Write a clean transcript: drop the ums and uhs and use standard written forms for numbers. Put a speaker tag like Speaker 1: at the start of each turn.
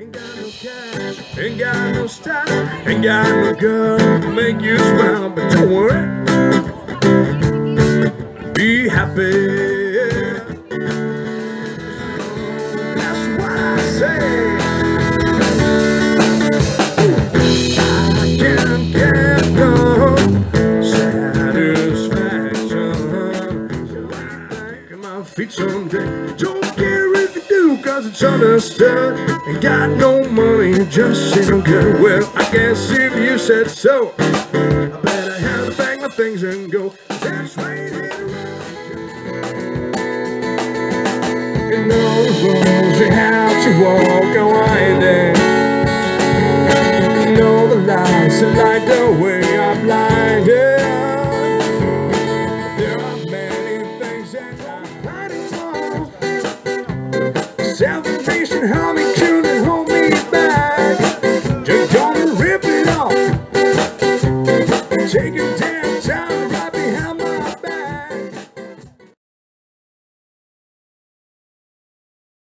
Speaker 1: Ain't got no cash, ain't got no style, ain't got no girl to make you smile, but don't worry, be happy. That's what I say. I can't get no satisfaction. Like my feet someday. Don't care if you do, cause it's understood. Ain't got no money, just ain't good. Well, I guess if you said so, I better have to pack my things and go. That's right here. You know the rules, you have to walk and winding. You know the lights, and like the way I'm blinded. There are many things that I'm fighting for. Salvation, help me tune and hold me back. Just gonna rip it off, take it down.